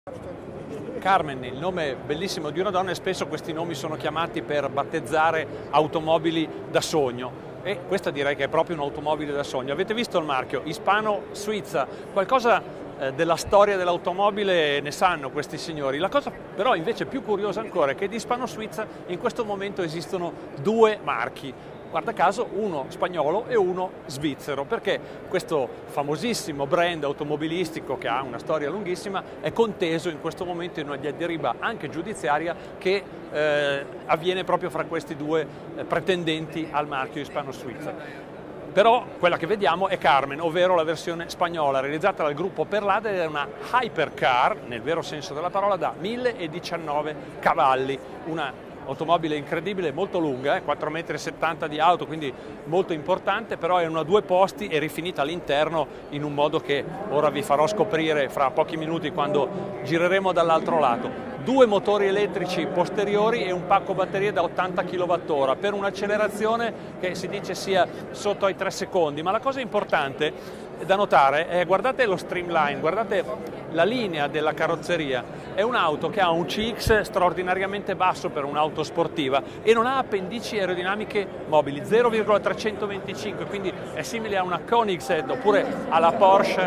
Carmen, il nome bellissimo di una donna, e spesso questi nomi sono chiamati per battezzare automobili da sogno. E questa direi che è proprio un'automobile da sogno. Avete visto il marchio? Hispano-Suiza, qualcosa della storia dell'automobile ne sanno questi signori. La cosa però invece più curiosa ancora è che di Hispano-Suiza in questo momento esistono due marchi. Guarda caso, uno spagnolo e uno svizzero, perché questo famosissimo brand automobilistico che ha una storia lunghissima è conteso in questo momento in una diatriba anche giudiziaria che avviene proprio fra questi due pretendenti al marchio Hispano-Suiza. Però quella che vediamo è Carmen, ovvero la versione spagnola, realizzata dal gruppo Perlada, ed è una hypercar, nel vero senso della parola, da 1019 cavalli, una automobile incredibile, molto lunga, 4,70 m di auto, quindi molto importante, però è una due posti e rifinita all'interno in un modo che ora vi farò scoprire fra pochi minuti quando gireremo dall'altro lato. Due motori elettrici posteriori e un pacco batterie da 80 kWh per un'accelerazione che si dice sia sotto ai 3 secondi, ma la cosa importante da notare è, guardate lo streamline, guardate la linea della carrozzeria, è un'auto che ha un CX straordinariamente basso per un'auto sportiva e non ha appendici aerodinamiche mobili, 0,325, quindi è simile a una Koenigsegg oppure alla Porsche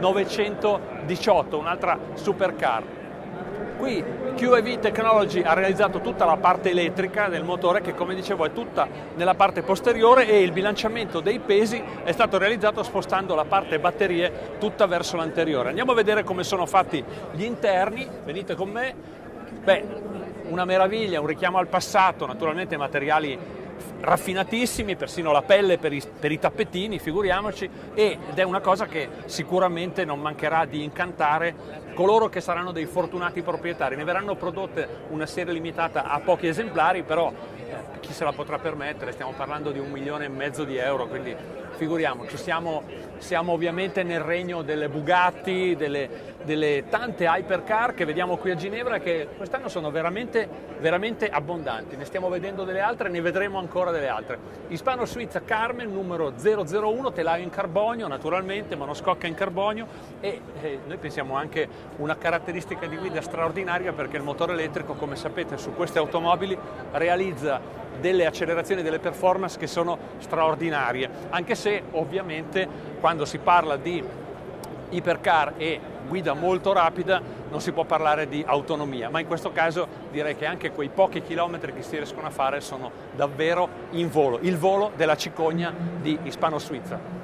918, un'altra supercar. Qui QEV Technology ha realizzato tutta la parte elettrica del motore, che come dicevo è tutta nella parte posteriore, e il bilanciamento dei pesi è stato realizzato spostando la parte batterie tutta verso l'anteriore. Andiamo a vedere come sono fatti gli interni, venite con me. Beh, una meraviglia, un richiamo al passato, naturalmente materiali raffinatissimi, persino la pelle per i tappetini, figuriamoci, ed è una cosa che sicuramente non mancherà di incantare coloro che saranno dei fortunati proprietari. Ne verranno prodotte una serie limitata a pochi esemplari, però chi se la potrà permettere, stiamo parlando di 1,5 milioni di euro, quindi figuriamoci, siamo ovviamente nel regno delle Bugatti, delle tante hypercar che vediamo qui a Ginevra, che quest'anno sono veramente, veramente abbondanti. Ne stiamo vedendo delle altre, ne vedremo ancora delle altre. Hispano-Suiza Carmen numero 001, telaio in carbonio naturalmente, monoscocca in carbonio, e noi pensiamo anche una caratteristica di guida straordinaria, perché il motore elettrico, come sapete, su queste automobili realizza delle accelerazioni, delle performance che sono straordinarie, anche se ovviamente quando si parla di ipercar e guida molto rapida non si può parlare di autonomia, ma in questo caso direi che anche quei pochi chilometri che si riescono a fare sono davvero in volo, il volo della cicogna di Hispano-Suiza.